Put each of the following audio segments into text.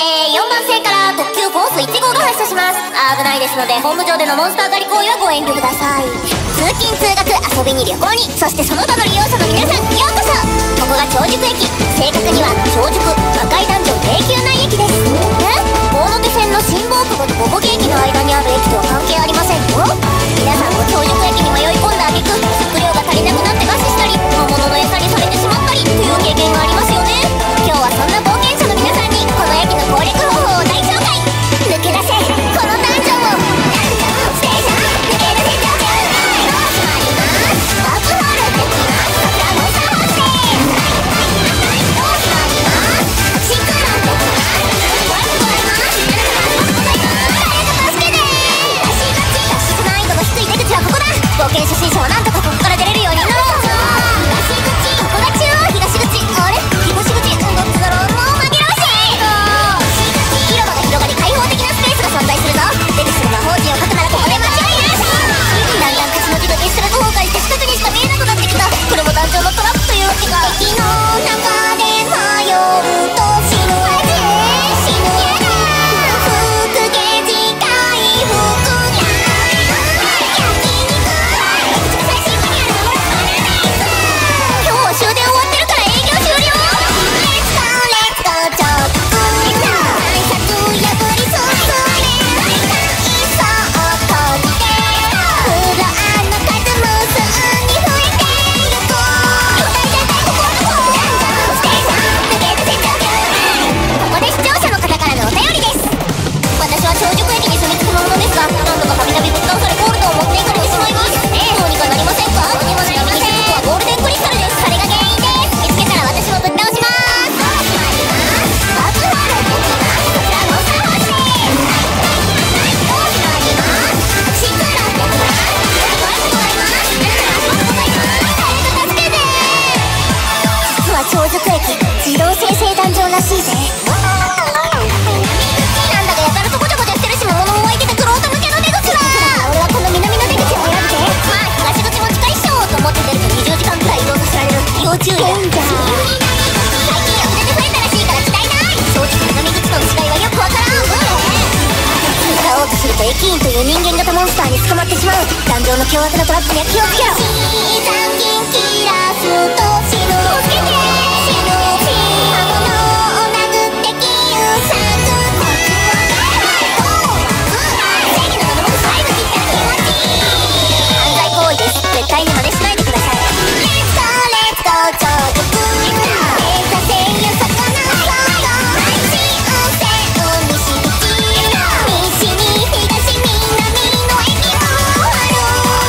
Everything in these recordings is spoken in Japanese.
4番線から特急コース1号が発車します。危ないですのでホーム上でのモンスター狩り行為はご遠慮ください。通勤通学遊びに旅行に、そしてその他の利用者の皆さん、ようこそ。ここが長宿駅、正確には長宿魔界ダンジョン迷宮内駅です。大手線の新大久保と小荻駅の間にある駅とは関係ありませんよ。皆さんも長宿駅に迷い込んだ挙句、食料が足りなくなって餓死したり、魔物の餌にされてしまったりという経験がありますよね。今日はそんな冒険者の皆さんにこの駅の攻略方法を大紹介。抜け出せこのダンジョンを。ステーション抜け出せちゃう。閉まります。ワープホールできます。こちらモンスターホースで閉まります。シンクロンできます。ワープ超えます。誰か助けて。脱出難易度の低い出口はここだ。冒険初心者はなんとかここから出れるようになろう。東口、ここが中央。東口、あれ東口、どっちだろう。もう紛らわしい。広場が広がり開放的なスペースが存在するぞ。出てする魔法陣を書くならここで間違いなし。だんだん勝ちの字が消しされて崩壊して近くにしか見えなくなってきた。これも団長のトラップというわけか。駅の中で迷うと死ぬ。死ぬ。福ゲージ回復。今日は終電終わってるから営業終了。レッツゴーレッツゴーちょっと挨拶破り進め。いっそ閉じてフロアの数無数に増えていると。巨大絶対ここの方ステーション抜け出せちゃう。ここで視聴者の方からのお便りです。私は長宿駅に住み着くものですが、何度かたびたびぶっ倒されゴールドを持っていかれてしまいます。どうにかなりませんか。ちなみに雫はゴールデンクリスタルです。それが原因です。見つけたら私もぶっ倒します。閉まります。ワープホールできます。こちらモンスターホースで閉まります。シンクロンできます。ワープ超えます。誰か助けて。実は長宿駅自動生成ダンジョンらしいぜ。なんだかやたらとごちゃごちゃしてるし、魔物も湧いててクロート向けの出口だ。俺はこの南の出口を選ぶぜ。まあ東口も近いっしょと思って出ると20時間くらい移動させられる。要注意だ。最近アップデート増えたらしいから期待大。正直南口との違いはよくわからん。使おうとすると駅員という人間型モンスターに捕まってしまう。壇上の凶悪なトラップには気をつけろ。死残金切らすと死ぬ。助けて。死ぬ。魔物を殴って気を裂く。正義の名のもと最後切ったら気持ちいい。犯罪行為です。絶対に真似しないでください。レッツゴーレッツゴー長宿。目指せよそこの標高。新線西口。西に東南の駅もある。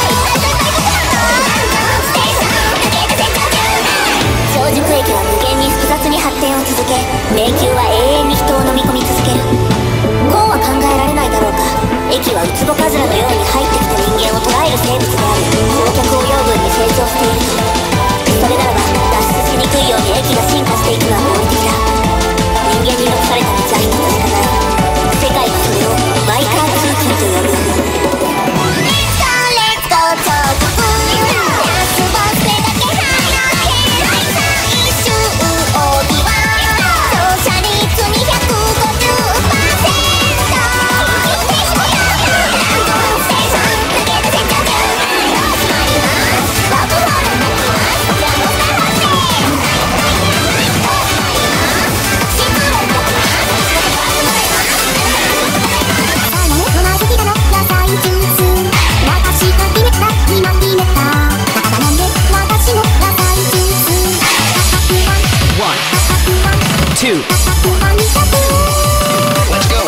ステーション抜け出せちゃう。長宿駅は無限に複雑に発展を続け、迷宮は永遠に人を飲み込み続ける。こうは考えられないだろうか。駅はウツボカズラのように入ってきた人間を捕らえる生物であり、乗客を養分に成長していると。それならば脱出しにくいように駅が進化していくのは合理的だ。人間に残された道は一つしかない。世界はそれをマイカー通勤と呼ぶ。レッツゴーレッツゴー長宿。ラスボスだけ離れ最終奥は乗車率250%。 Two. Let's go.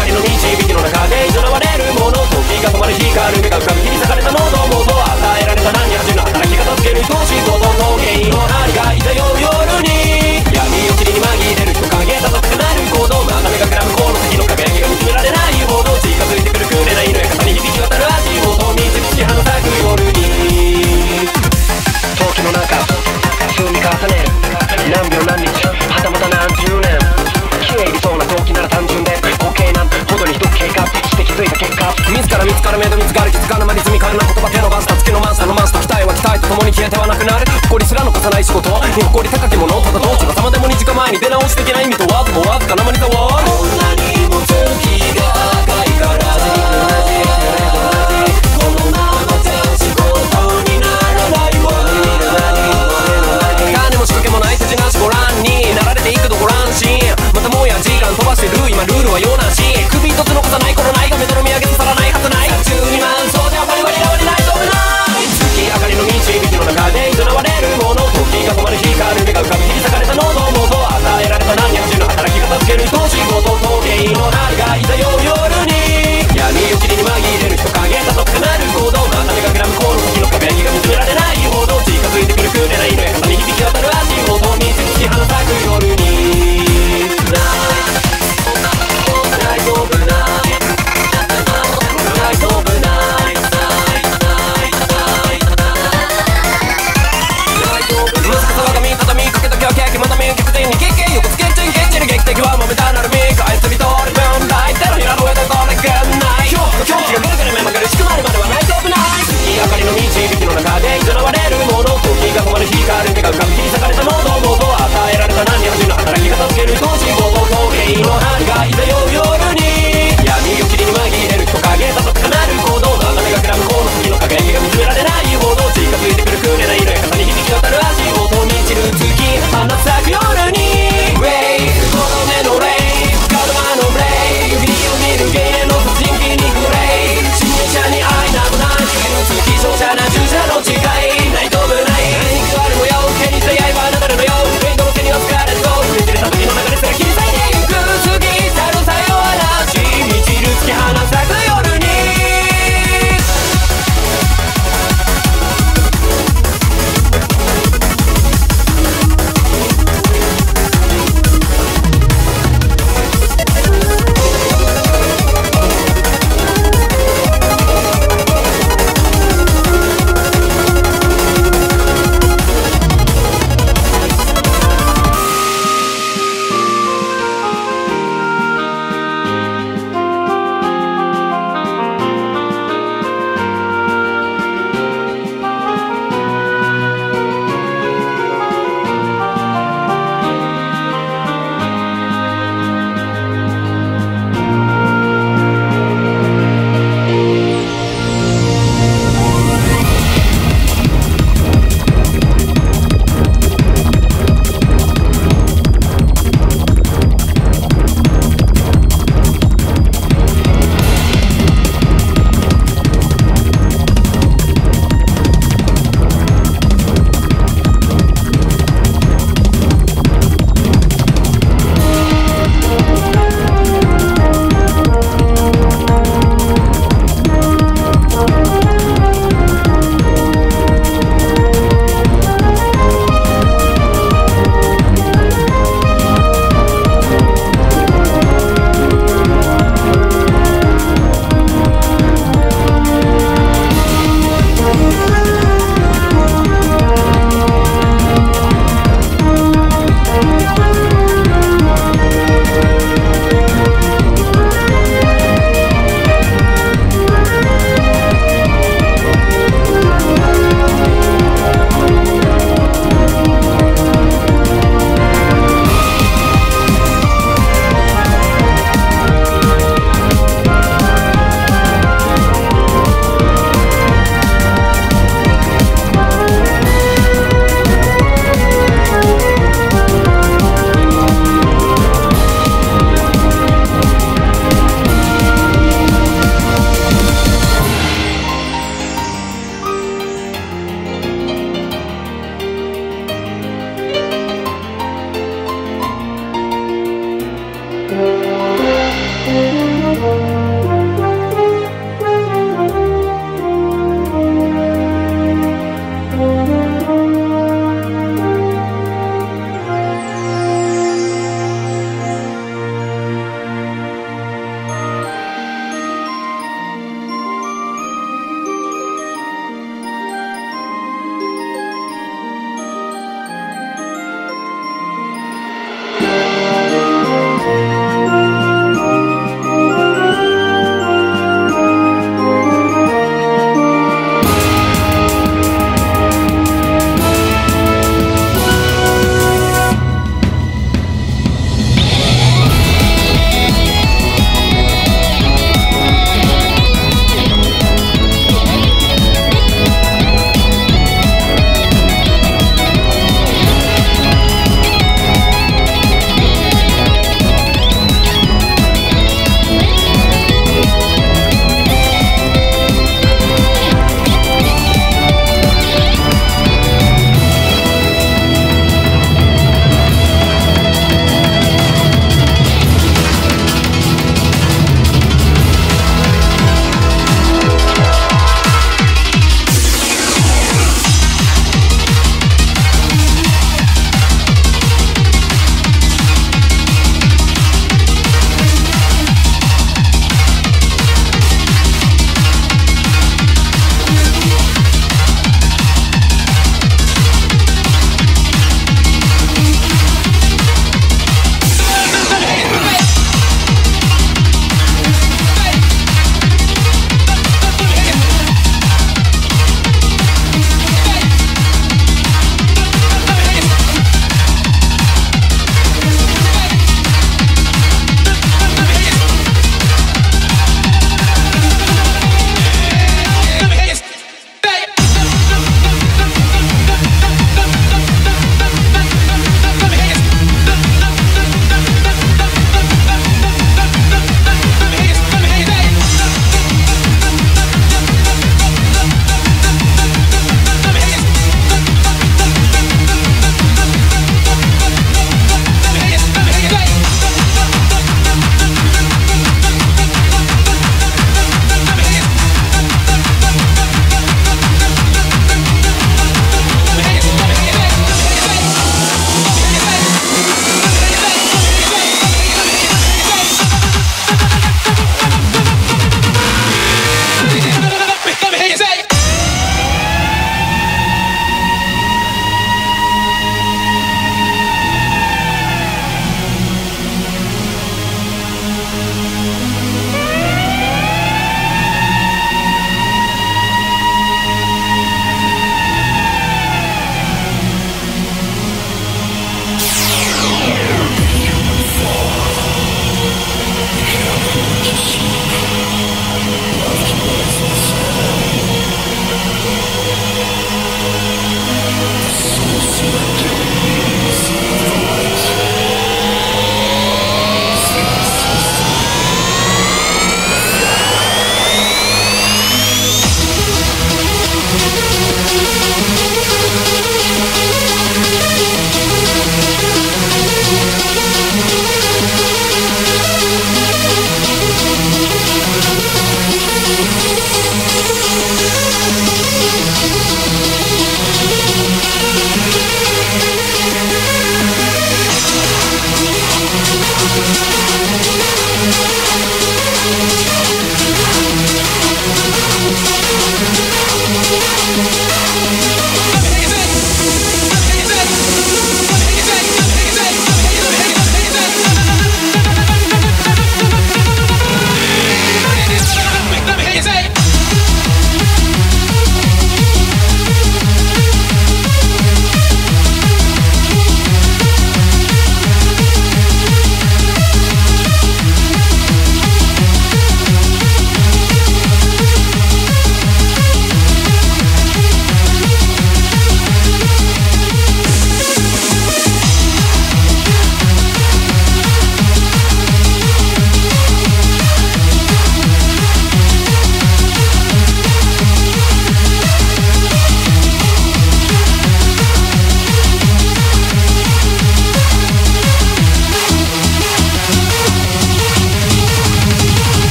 かりの導きの中で営われるもの、時が止まる光る目が浮かぶ切り裂かれた喉元、与えられた何恥の働き方つける愛しいことと原因の針がいざよ夜に闇を霧に紛れる人影たたくなる行動、また目がくらむこの先の輝きが見つめられないほど近づいてくるくれないのや肩に響き渡る足元、見つけ花咲く夜に時の中積み重ねる何秒何日はたまた何十年、綺麗理想な動機なら単純で滑稽なほどに人計画して気づいた結果、自ら見つかる目処見つかる気づかぬ間リズミカルな言葉手伸ばすたつきのマンスターのマンスと期待は期待とともに消えてはなくなる、誇りすら残さない仕事に誇り高きもの、ただどう翼でも2時間前に出直し的な意味とはともわずかな間にざわる、こんなにも月が赤いからこのままじゃ仕事にならないわ、種も仕掛けもない手品しご覧になられていくとご覧し、またもや時間飛ばしてる今ルールは用なし、首一つ残さない頃ないが目との見上げさらないはずない12万そうじゃバリバリラワリライトオブナイト、月明かりの導きの中で営われるもの、時が止まる光る目が浮かぶ切り裂かれた喉元、与えられた何百種の働き方つける愛しいことと原因の針がいざよ夜に闇を霧に紛れる人影たたくなる行動、また目がくらむこの先の輝きが見つめられないほど近づいてくるくれないのや肩に響き渡る足元、見つけ花咲く夜にナイトオブナイトナイトオブナイト息子さ我が身畳みかけときはケーキまた見客人にキッキーよくつけんちんけんちり劇的はもめたなるみ返す人俺分来手のひらの上でこれくんない狂気がぐるぐる目まぐるしくまるまではナイトオブナイト、月明かりの導きの中で営われるもの、時が止まる光る目が浮かぶ切り裂かれた喉元、与えられた何恥の働き方つける愛しいことと原因の針がいざよ夜に闇を霧に紛れる人影たたくなる行動、また目がくらむこの先の輝きが見つめられないほど近づいてくるくれないのや肩に響き渡る足元、満ちる月花咲く夜にウェイこの目のレイカルマのブレイ指を見る芸能殺人鬼にグレイ侵入者に愛などない月照射な従者の違いナイトオブナイト、肉ある模様手にした刃はなだるのよフェイトの手には疲れるぞねじれた時の流れすら切り裂いてゆく過ぎ去るさよ嵐満ちる月花咲く夜に